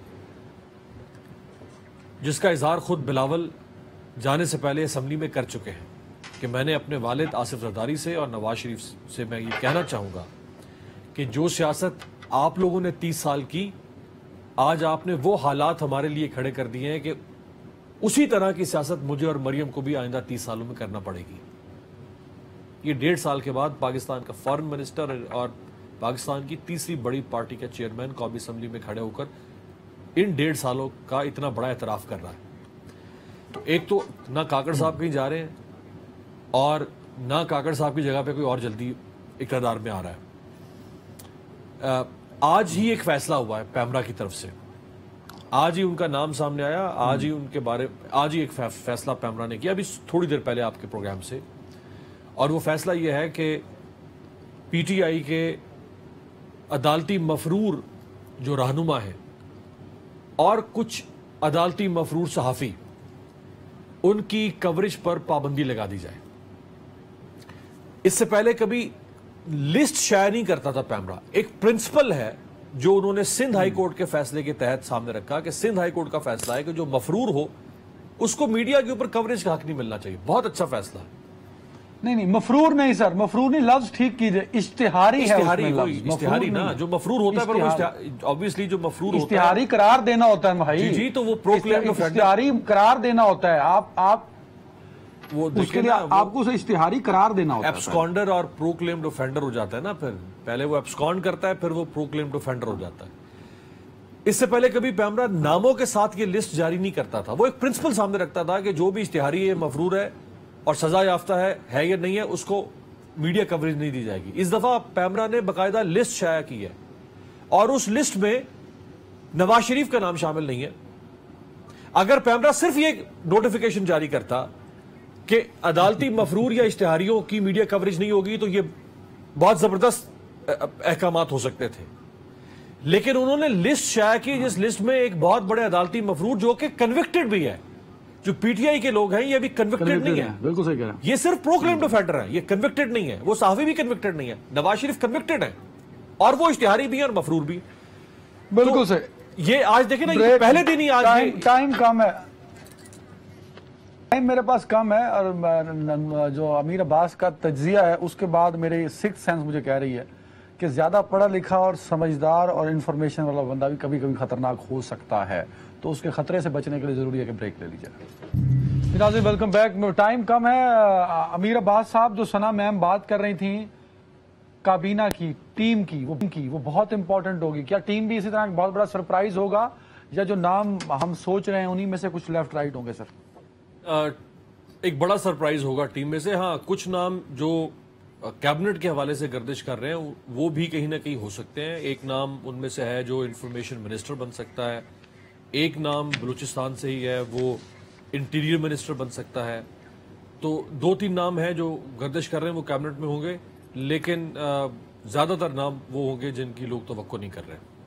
जिसका इजहार खुद बिलावल जाने से पहले असम्बली में कर चुके हैं कि मैंने अपने वालिद आसिफ जरदारी से और नवाज शरीफ से मैं ये कहना चाहूँगा कि जो सियासत आप लोगों ने तीस साल की, आज आपने वो हालात हमारे लिए खड़े कर दिए हैं कि उसी तरह की सियासत मुझे और मरियम को भी आइंदा तीस सालों में करना पड़ेगी। ये डेढ़ साल के बाद पाकिस्तान का फॉरेन मिनिस्टर और पाकिस्तान की तीसरी बड़ी पार्टी का चेयरमैन कौमी असम्बली में खड़े होकर इन डेढ़ सालों का इतना बड़ा एतराफ़ कर रहा है। तो एक तो ना काकड़ साहब कहीं जा रहे हैं और ना काकड़ साहब की जगह पे कोई और जल्दी इक़्तिदार में आ रहा है। आ, आज ही एक फैसला हुआ है पैमरा की तरफ से, आज ही उनका नाम सामने आया, आज ही उनके बारे आज ही एक फैसला पैमरा ने किया अभी थोड़ी देर पहले आपके प्रोग्राम से, और वो फैसला ये है कि पीटीआई के अदालती मफरूर जो रहनुमा है और कुछ अदालती मफरूर सहाफ़ी, उनकी कवरेज पर पाबंदी लगा दी जाए। इससे पहले कभी लिस्ट शाया नहीं करता था पैमरा, एक प्रिंसिपल है जो उन्होंने सिंध हाई कोर्ट के फैसले के तहत सामने रखा कि सिंध हाई कोर्ट का फैसला है कि जो मफरूर हो उसको मीडिया के ऊपर कवरेज का हक नहीं मिलना चाहिए। बहुत अच्छा फैसला है। नहीं नहीं मफरूर नहीं सर, मफरूर नहीं, लफ्ज ठीक कीजिए, इश्तिहारी है, इश्तिहारी इश्तिहारी ना, जो मफरूर होता है पर ऑब्वियसली जो मफरूर होता है इश्तिहारी करार देना होता है भाई। जी, जी तो वो प्रोक्लेम्ड ऑफेंडर, इश्तिहारी करार देना होता है, आप आप वो उसके लिए आपको इश्तिहारी करार देना होता है। एब्सकॉन्डर और प्रोक्लेम्ड ऑफेंडर हो जाता है ना फिर پہلے وہ ایبسکانڈ کرتا ہے پھر وہ پروکلیم ڈیفینڈر ہو جاتا ہے. اس سے پہلے کبھی پیمرا ناموں کے ساتھ یہ لسٹ جاری نہیں کرتا تھا. وہ ایک پرنسپل سامنے رکھتا تھا کہ جو بھی اشتہاری ہے مفرور ہے اور سزا یافتہ ہے ہے یا نہیں ہے اس کو میڈیا کوریج نہیں دی جائے گی. اس دفعہ پیمرا نے باقاعدہ لسٹ شائع کی ہے اور اس لسٹ میں نواز شریف کا نام شامل نہیں ہے. اگر پیمرا صرف یہ نوٹیفیکیشن جاری کرتا کہ عدالتی مفرور یا اشتہاریوں کی میڈیا کوریج نہیں ہوگی تو یہ بہت زبردست احکامات ہو سکتے تھے. لیکن انہوں نے لسٹ شائع کی جس لسٹ میں ایک بہت بڑے عدالتی مفرور جو کہ کنوکٹڈ بھی ہے, جو پی ٹی آئی کے لوگ ہیں یہ بھی کنوکٹڈ نہیں ہے. بالکل صحیح کہہ رہے ہیں. یہ صرف پروکلیم ڈیفینڈر ہے, یہ کنوکٹڈ نہیں ہے. وہ صحافی بھی کنوکٹڈ نہیں ہے. نواز شریف کنوکٹڈ ہے اور وہ اشتہاری بھی ہے اور مفرور بھی. بالکل صحیح. یہ آج دیکھیں نا, یہ پہلے دن ہی آج ٹائم کم ہے, ٹائم میرے پاس کم ہے, اور جو امیر عباس کا تجزیہ ہے اس کے بعد میری سکس سینس مجھے کہہ رہی ہے کہ زیادہ پڑھا لکھا اور سمجھدار اور انفارمیشن والا بندہ بھی کبھی کبھی خطرناک ہو سکتا ہے, تو اس کے خطرے سے بچنے کے لیے ضروری ہے کہ بریک لے لیجیے. ناظرین ویلکم بیک. ٹائم کم ہے. امیر عباس صاحب, جو ثنا میم بات کر رہی تھیں کابینہ کی, ٹیم کی, وہ کی وہ بہت امپورٹنٹ ہوگی. کیا ٹیم بھی اسی طرح بہت بڑا سرپرائز ہوگا یا جو نام ہم سوچ رہے ہیں انہی میں سے کچھ لیفٹ رائٹ ہوں گے سر؟ ایک بڑا سرپرائز ہوگا ٹیم میں سے. ہاں, کچھ نام جو کیبنٹ کے حوالے سے گردش کر رہے ہیں وہ بھی کہیں نہ کہیں ہو سکتے ہیں. ایک نام ان میں سے ہے جو انفارمیشن منسٹر بن سکتا ہے, ایک نام بلوچستان سے ہی ہے وہ انٹیریئر منسٹر بن سکتا ہے. تو دو تین نام ہیں جو گردش کر رہے ہیں وہ کیبنٹ میں ہوں گے, لیکن زیادہ تر نام وہ ہوں گے جن کی لوگ توقع نہیں کر رہے ہیں.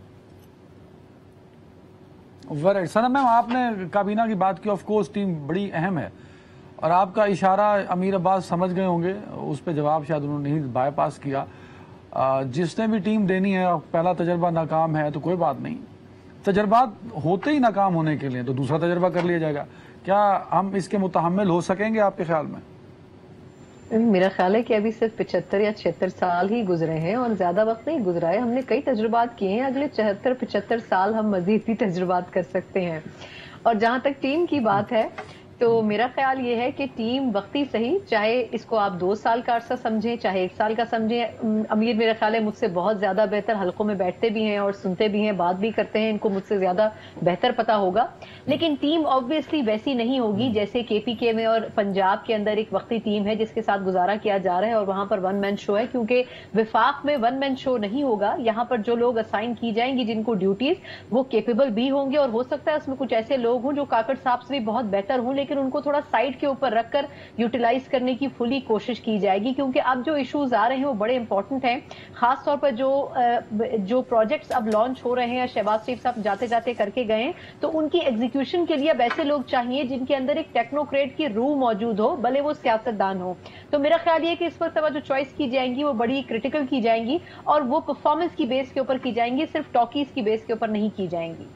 ورائٹ. ثنا میم, آپ نے کابینہ کی بات کی, آف کورس ٹیم بڑی اہم ہے اور آپ کا اشارہ امیر عباس سمجھ گئے ہوں گے, اس پہ جواب شاید انہوں نے نہیں بائی پاس کیا. جس نے بھی ٹیم دینی ہے, پہلا تجربہ ناکام ہے تو کوئی بات نہیں, تجربات ہوتے ہی ناکام ہونے کے لیے تو دوسرا تجربہ کر لیا جائے گا. کیا ہم اس کے متحمل ہو سکیں گے آپ کے خیال میں؟ میرا خیال ہے کہ ابھی صرف پچہتر یا چھہتر سال ہی گزرے ہیں اور زیادہ وقت نہیں گزرا ہے. ہم نے کئی تجربات کیے ہیں, اگلے چہتر پچہتر سال ہم مزید بھی تجربات کر سکتے ہیں. اور جہاں تک ٹیم کی بات ہے تو میرا خیال یہ ہے کہ ٹیم وقتی صحیح, چاہے اس کو آپ دو سال کا عرصہ سمجھیں چاہے ایک سال کا سمجھیں. امیر میرا خیال ہے مجھ سے بہت زیادہ بہتر حلقوں میں بیٹھتے بھی ہیں اور سنتے بھی ہیں, بات بھی کرتے ہیں, ان کو مجھ سے زیادہ بہتر پتا ہوگا. لیکن ٹیم آبویسلی ویسی نہیں ہوگی جیسے کے پی کے میں اور پنجاب کے اندر ایک وقتی ٹیم ہے جس کے ساتھ گزارا کیا جا رہا ہے اور وہاں پر ون مین شو ہے, کیونکہ وفاق میں ون مین شو نہیں ہوگا. یہاں پر جو لوگ اسائن کی جائیں گی جن کو ڈیوٹیز, وہ کیپیبل بھی ہوں گے اور ہو سکتا ہے اس میں کچھ ایسے لوگ ہوں جو کاکڑ صاحب سے بھی بہت بہتر ہوں, لیکن ان کو تھوڑا سائڈ کے اوپر رکھ کر یوٹیلائز کرنے کی فلی کوشش کی جائے گی. کیونکہ اب جو ایشوز آ رہے ہیں وہ بڑے امپورٹنٹ ہیں, خاص طور پر جو جو پروجیکٹس اب لانچ ہو رہے ہیں, شہباز شریف صاحب جاتے جاتے کر کے گئے ہیں, تو ان کی ایگزیکیوشن کے لیے اب ایسے لوگ چاہیے جن کے اندر ایک ٹیکنوکریٹ کی روح موجود ہو, بھلے وہ سیاستدان ہو. تو میرا خیال یہ کہ اس وقت جو چوائس کی جائیں گی وہ بڑی کریٹیکل کی جائیں گی اور وہ پرفارمنس کی بیس کے اوپر کی جائیں گی, صرف ٹاکیز کی بیس کے اوپر نہیں کی جائیں گی.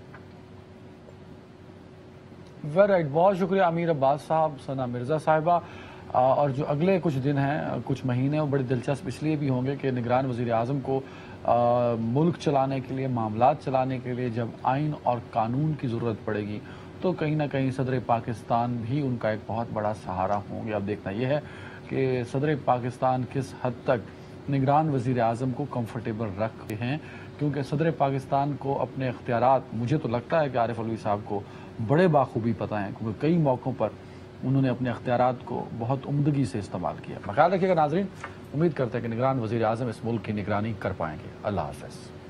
Very right. بہت شکریہ امیر عباس صاحب, ثنا مرزا صاحبہ. اور جو اگلے کچھ دن ہیں, کچھ مہینے, وہ بڑے دلچسپ اس لیے بھی ہوں گے کہ نگران وزیر اعظم کو ملک چلانے کے لیے, معاملات چلانے کے لیے جب آئین اور قانون کی ضرورت پڑے گی تو کہیں نہ کہیں صدر پاکستان بھی ان کا ایک بہت بڑا سہارا ہوں گے. اب دیکھنا یہ ہے کہ صدر پاکستان کس حد تک نگران وزیر اعظم کو کمفرٹیبل رکھتے ہیں, کیونکہ صدر پاکستان کو اپنے اختیارات, مجھے تو لگتا ہے کہ عارف علوی صاحب کو بڑے باخوبی پتہ ہیں, کیونکہ کئی موقعوں پر انہوں نے اپنے اختیارات کو بہت عمدگی سے استعمال کیا. خیال رکھیے گا ناظرین, امید کرتے ہیں کہ نگران وزیر اعظم اس ملک کی نگرانی کر پائیں گے. اللہ حافظ.